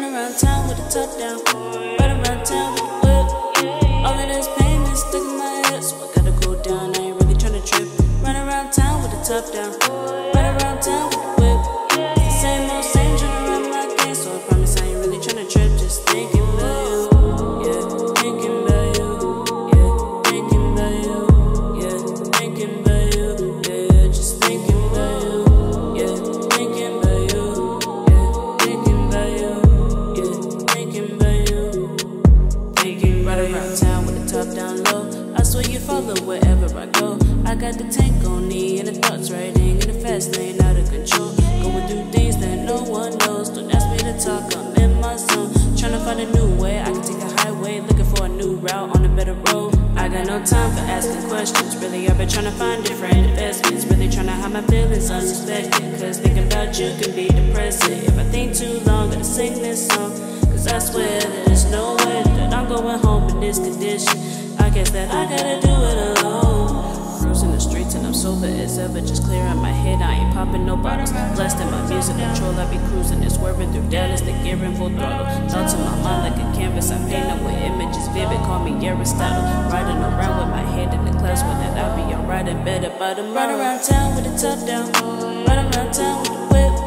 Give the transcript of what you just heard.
Run around town with the top down. Run around town with the whip. All of this pain is stuck in my head, so I gotta go down. I ain't really tryna trip. Run around town with the top down. Run around town with the whip. It's the same old same, tryna run my game, so I promise I ain't really tryna trip. Just thinking about you, yeah, thinking about you, yeah, thinking about you, yeah, thinking about you, yeah, just thinking about you, yeah, thinking about you, yeah, thinking about you, yeah, thinking about you, thinking right around town with the top down low. I swear you follow wherever I go. I got the tank on me and the thoughts riding in the fast lane, out of control. Going through things that no one knows. Don't ask me to talk, I'm in my zone. Tryna find a new way, I can take a highway, looking for a new route on a better road. I got no time for asking questions. Really, I've been tryna find different investments. Really tryna hide my feelings unsuspected, cause thinking about you can be depressing. If I think too long, gotta sing this song, cause I swear that there's no way that I'm going home in this condition. I guess that I gotta do it alone. Cruising the streets and I'm sober as ever, just clearing my head, I ain't popping no bottles. Blasting my music control, I be cruising and swerving through Dallas, the gear in full throttle. Thoughts in my mind like a canvas, I paint them with images vivid, call me Aristotle. Riding around with my head in the clouds, with that I'll be alright and better by tomorrow. Run around town with the top down, run around town with the whip.